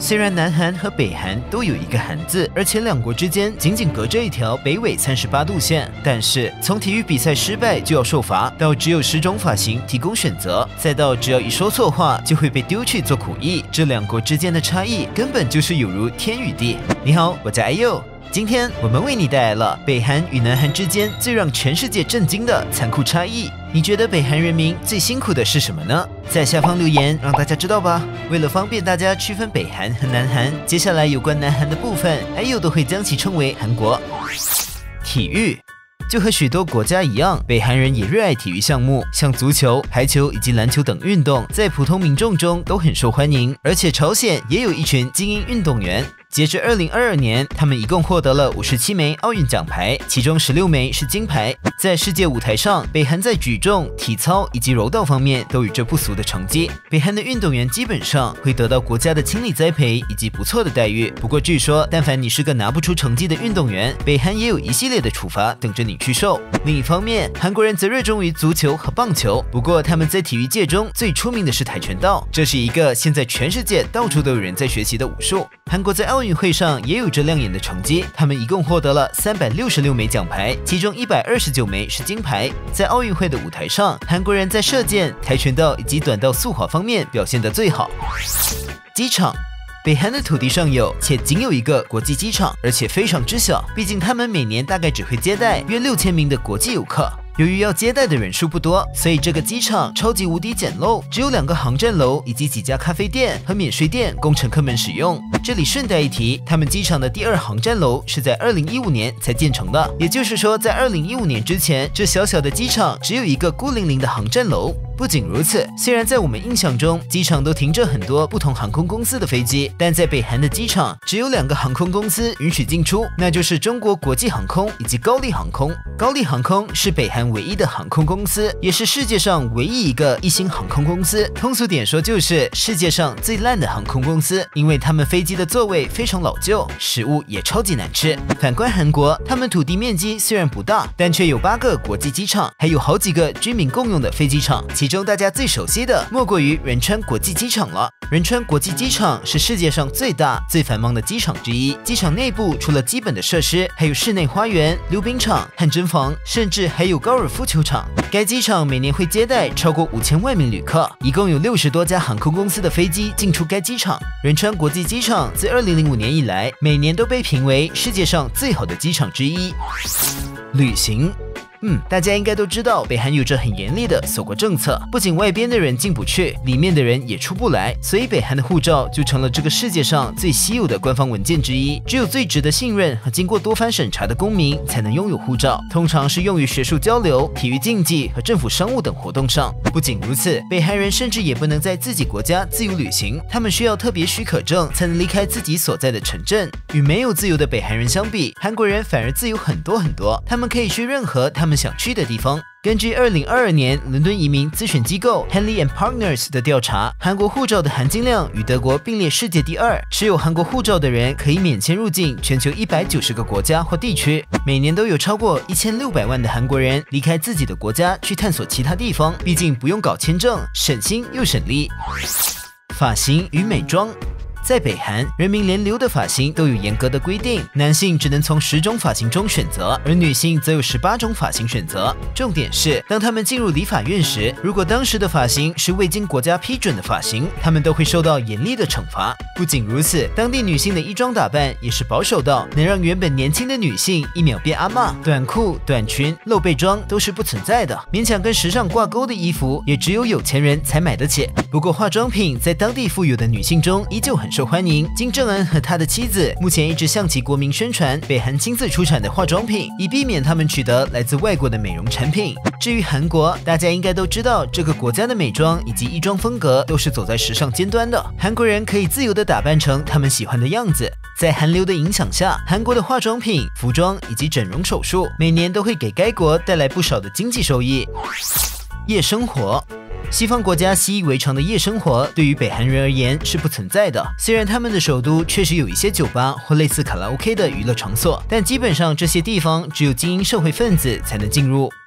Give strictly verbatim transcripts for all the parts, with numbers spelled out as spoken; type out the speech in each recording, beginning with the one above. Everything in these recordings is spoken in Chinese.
虽然南韩和北韩都有一个韩字，而且两国之间仅仅隔着一条北纬三十八度线，但是从体育比赛失败就要受罚，到只有十种发型提供选择，再到只要一说错话就会被丢去做苦役，这两国之间的差异根本就是有如天与地。你好，我叫 Ayo。 今天我们为你带来了北韩与南韩之间最让全世界震惊的残酷差异。你觉得北韩人民最辛苦的是什么呢？在下方留言让大家知道吧。为了方便大家区分北韩和南韩，接下来有关南韩的部分，Ayo都会将其称为韩国。体育。 就和许多国家一样，北韩人也热爱体育项目，像足球、排球以及篮球等运动，在普通民众中都很受欢迎。而且朝鲜也有一群精英运动员。 截至二零二二年，他们一共获得了五十七枚奥运奖牌，其中十六枚是金牌。在世界舞台上，北韩在举重、体操以及柔道方面都有着不俗的成绩。北韩的运动员基本上会得到国家的倾力栽培以及不错的待遇。不过，据说但凡你是个拿不出成绩的运动员，北韩也有一系列的处罚等着你去受。另一方面，韩国人则热衷于足球和棒球。不过，他们在体育界中最出名的是跆拳道，这是一个现在全世界到处都有人在学习的武术。韩国在奥运 奥运会上也有着亮眼的成绩，他们一共获得了三百六十六枚奖牌，其中一百二十九枚是金牌。在奥运会的舞台上，韩国人在射箭、跆拳道以及短道速滑方面表现得最好。机场。 北韩的土地上有且仅有一个国际机场，而且非常之小，毕竟他们每年大概只会接待约六千名的国际游客。 由于要接待的人数不多，所以这个机场超级无敌简陋，只有两个航站楼以及几家咖啡店和免税店供乘客们使用。这里顺带一提，他们机场的第二航站楼是在二零一五年才建成的，也就是说，在二零一五年之前，这小小的机场只有一个孤零零的航站楼。 不仅如此，虽然在我们印象中，机场都停着很多不同航空公司的飞机，但在北韩的机场只有两个航空公司允许进出，那就是中国国际航空以及高丽航空。高丽航空是北韩唯一的航空公司，也是世界上唯一一个一星航空公司。通俗点说，就是世界上最烂的航空公司，因为他们飞机的座位非常老旧，食物也超级难吃。反观韩国，他们土地面积虽然不大，但却有八个国际机场，还有好几个居民共用的飞机场。 其中大家最熟悉的莫过于仁川国际机场了。仁川国际机场是世界上最大、最繁忙的机场之一。机场内部除了基本的设施，还有室内花园、溜冰场、汗蒸房，甚至还有高尔夫球场。该机场每年会接待超过五千万名旅客，一共有六十多家航空公司的飞机进出该机场。仁川国际机场自二零零五年以来，每年都被评为世界上最好的机场之一。旅行。 嗯，大家应该都知道，北韩有着很严厉的锁国政策，不仅外边的人进不去，里面的人也出不来，所以北韩的护照就成了这个世界上最稀有的官方文件之一。只有最值得信任和经过多番审查的公民才能拥有护照，通常是用于学术交流、体育竞技和政府商务等活动上。不仅如此，北韩人甚至也不能在自己国家自由旅行，他们需要特别许可证才能离开自己所在的城镇。与没有自由的北韩人相比，韩国人反而自由很多很多，他们可以去任何他们 想去的地方。根据二零二二年伦敦移民咨询机构 Henley and Partners 的调查，韩国护照的含金量与德国并列世界第二。持有韩国护照的人可以免签入境全球一百九十个国家或地区。每年都有超过一千六百万的韩国人离开自己的国家去探索其他地方，毕竟不用搞签证，省心又省力。发型与美妆。 在北韩，人民连留的发型都有严格的规定，男性只能从十种发型中选择，而女性则有十八种发型选择。重点是，当他们进入理发院时，如果当时的发型是未经国家批准的发型，他们都会受到严厉的惩罚。不仅如此，当地女性的衣装打扮也是保守到能让原本年轻的女性一秒变阿嬷，短裤、短裙、露背装都是不存在的。勉强跟时尚挂钩的衣服，也只有有钱人才买得起。不过，化妆品在当地富有的女性中依旧很 受欢迎。金正恩和他的妻子目前一直向其国民宣传北韩亲自出产的化妆品，以避免他们取得来自外国的美容产品。至于韩国，大家应该都知道，这个国家的美妆以及衣装风格都是走在时尚尖端的。韩国人可以自由地打扮成他们喜欢的样子。在韩流的影响下，韩国的化妆品、服装以及整容手术每年都会给该国带来不少的经济收益。夜生活。 西方国家习以为常的夜生活，对于北韩人而言是不存在的。虽然他们的首都确实有一些酒吧或类似卡拉 OK 的娱乐场所，但基本上这些地方只有精英社会分子才能进入。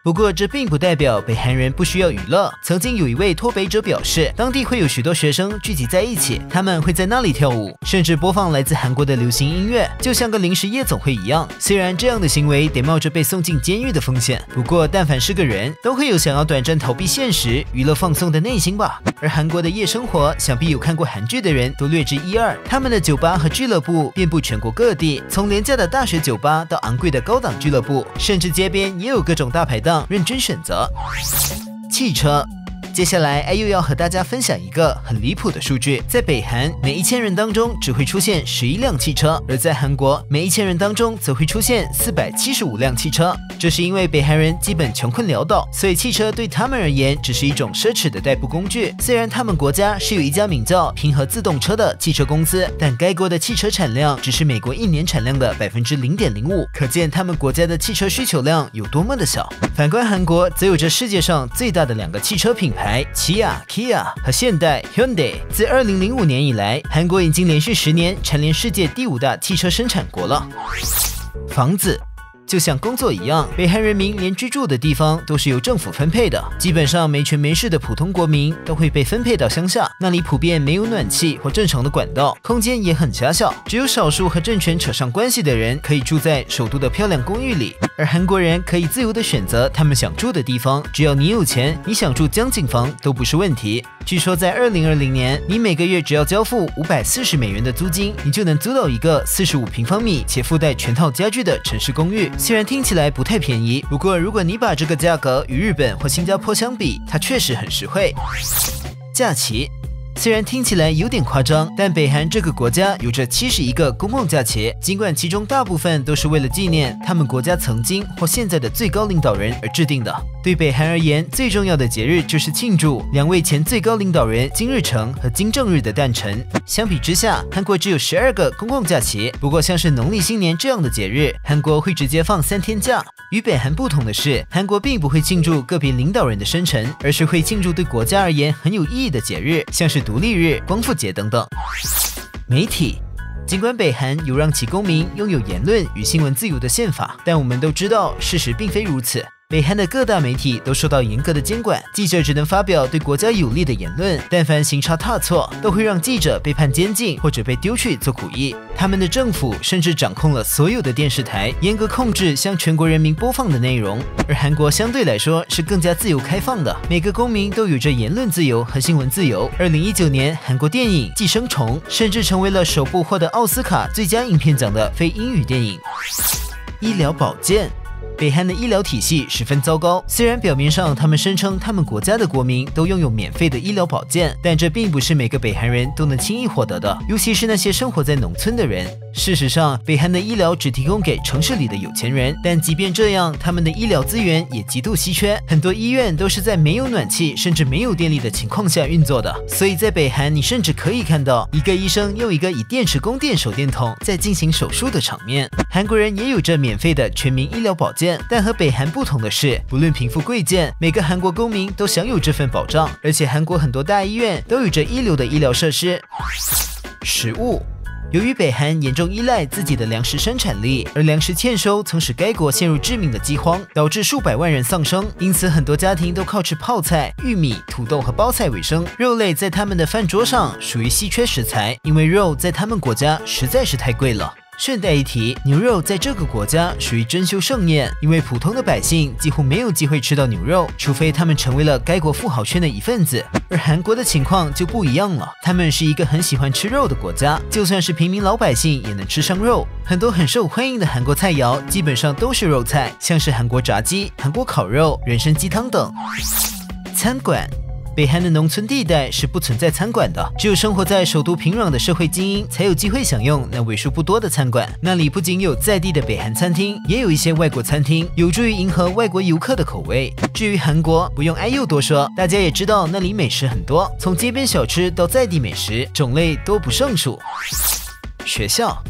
不过这并不代表北韩人不需要娱乐。曾经有一位脱北者表示，当地会有许多学生聚集在一起，他们会在那里跳舞，甚至播放来自韩国的流行音乐，就像个临时夜总会一样。虽然这样的行为得冒着被送进监狱的风险，不过但凡是个人，都会有想要短暂逃避现实、娱乐放松的内心吧。而韩国的夜生活，想必有看过韩剧的人都略知一二。他们的酒吧和俱乐部遍布全国各地，从廉价的大学酒吧到昂贵的高档俱乐部，甚至街边也有各种大排档任君选择。汽车。接下来 I U 要和大家分享一个很离谱的数据，在北韩每一千人当中只会出现十一辆汽车，而在韩国每一千人当中则会出现四百七十五辆汽车。这是因为北韩人基本穷困潦倒，所以汽车对他们而言只是一种奢侈的代步工具。虽然他们国家是有一家名叫平和自动车的汽车公司，但该国的汽车产量只是美国一年产量的 百分之零点零五， 可见他们国家的汽车需求量有多么的小。反观韩国，则有着世界上最大的两个汽车品牌起亚 Kia 和现代 Hyundai。 自二零零五年以来，韩国已经连续十年蝉联世界第五大汽车生产国了。房子就像工作一样，北韩人民连居住的地方都是由政府分配的，基本上没权没势的普通国民都会被分配到乡下，那里普遍没有暖气或正常的管道，空间也很狭小，只有少数和政权扯上关系的人可以住在首都的漂亮公寓里。而韩国人可以自由地选择他们想住的地方，只要你有钱，你想住江景房都不是问题。据说在二零二零年，你每个月只要交付五百四十美元的租金，你就能租到一个四十五平方米且附带全套家具的城市公寓。虽然听起来不太便宜，不过如果你把这个价格与日本或新加坡相比，它确实很实惠。假期。虽然听起来有点夸张，但北韩这个国家有着七十一个公共假期，尽管其中大部分都是为了纪念他们国家曾经或现在的最高领导人而制定的。对北韩而言，最重要的节日就是庆祝两位前最高领导人金日成和金正日的诞辰。相比之下，韩国只有十二个公共假期，不过像是农历新年这样的节日，韩国会直接放三天假。与北韩不同的是，韩国并不会庆祝个别领导人的生辰，而是会庆祝对国家而言很有意义的节日，像是独立日、光复节等等。媒体。尽管北韩有让其公民拥有言论与新闻自由的宪法，但我们都知道事实并非如此。北韩的各大媒体都受到严格的监管，记者只能发表对国家有利的言论，但凡行差踏错，都会让记者被判监禁或者被丢去做苦役。他们的政府甚至掌控了所有的电视台，严格控制向全国人民播放的内容。而韩国相对来说是更加自由开放的，每个公民都有着言论自由和新闻自由。二零一九年，韩国电影《寄生虫》甚至成为了首部获得奥斯卡最佳影片奖的非英语电影。医疗保健。北韩的医疗体系十分糟糕，虽然表面上他们声称他们国家的国民都拥有免费的医疗保健，但这并不是每个北韩人都能轻易获得的，尤其是那些生活在农村的人。事实上，北韩的医疗只提供给城市里的有钱人，但即便这样，他们的医疗资源也极度稀缺，很多医院都是在没有暖气甚至没有电力的情况下运作的。所以在北韩，你甚至可以看到一个医生用一个以电池供电手电筒在进行手术的场面。韩国人也有着免费的全民医疗保健，但和北韩不同的是，不论贫富贵贱，每个韩国公民都享有这份保障，而且韩国很多大医院都有着一流的医疗设施。食物。由于北韩严重依赖自己的粮食生产力，而粮食欠收曾使该国陷入致命的饥荒，导致数百万人丧生。因此，很多家庭都靠吃泡菜、玉米、土豆和包菜为生。肉类在他们的饭桌上属于稀缺食材，因为肉在他们国家实在是太贵了。顺带一提，牛肉在这个国家属于珍馐盛宴，因为普通的百姓几乎没有机会吃到牛肉，除非他们成为了该国富豪圈的一份子。而韩国的情况就不一样了，他们是一个很喜欢吃肉的国家，就算是平民老百姓也能吃上肉。很多很受欢迎的韩国菜肴基本上都是肉菜，像是韩国炸鸡、韩国烤肉、人参鸡汤等。餐馆。北韩的农村地带是不存在餐馆的，只有生活在首都平壤的社会精英才有机会享用那为数不多的餐馆。那里不仅有在地的北韩餐厅，也有一些外国餐厅，有助于迎合外国游客的口味。至于韩国，不用I U多说，大家也知道那里美食很多，从街边小吃到在地美食，种类多不胜数。学校。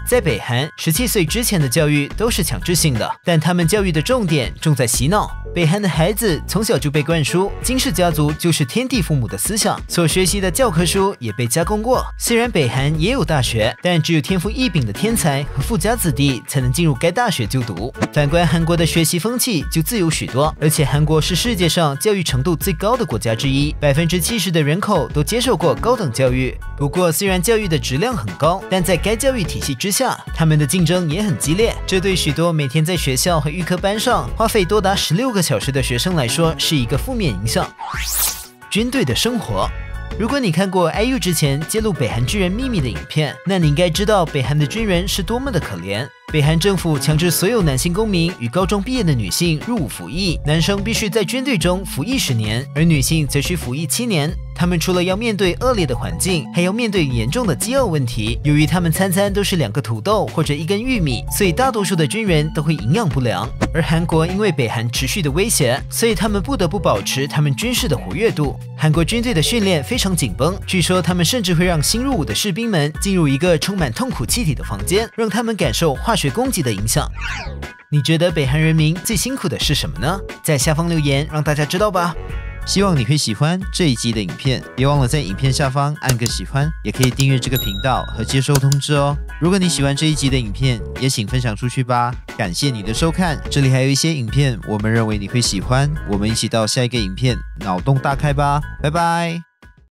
在北韩，十七岁之前的教育都是强制性的，但他们教育的重点重在洗脑。北韩的孩子从小就被灌输金氏家族就是天地父母的思想，所学习的教科书也被加工过。虽然北韩也有大学，但只有天赋异禀的天才和富家子弟才能进入该大学就读。反观韩国的学习风气就自由许多，而且韩国是世界上教育程度最高的国家之一，百分之七十的人口都接受过高等教育。不过，虽然教育的质量很高，但在该教育体系之下，他们的竞争也很激烈。这对许多每天在学校和预科班上花费多达十六个小时的学生来说，是一个负面影响。军队的生活。如果你看过 I U 之前揭露北韩军人秘密的影片，那你应该知道北韩的军人是多么的可怜。北韩政府强制所有男性公民与高中毕业的女性入伍服役，男生必须在军队中服役十年，而女性则需服役七年。他们除了要面对恶劣的环境，还要面对严重的饥饿问题。由于他们餐餐都是两个土豆或者一根玉米，所以大多数的军人都会营养不良。而韩国因为北韩持续的威胁，所以他们不得不保持他们军事的活跃度。韩国军队的训练非常紧绷，据说他们甚至会让新入伍的士兵们进入一个充满痛苦气体的房间，让他们感受化学攻击的影响。你觉得北韩人民最辛苦的是什么呢？在下方留言让大家知道吧。 希望你会喜欢这一集的影片，别忘了在影片下方按个喜欢，也可以订阅这个频道和接收通知哦。如果你喜欢这一集的影片，也请分享出去吧。感谢你的收看，这里还有一些影片，我们认为你会喜欢，我们一起到下一个影片脑洞大开吧，拜拜。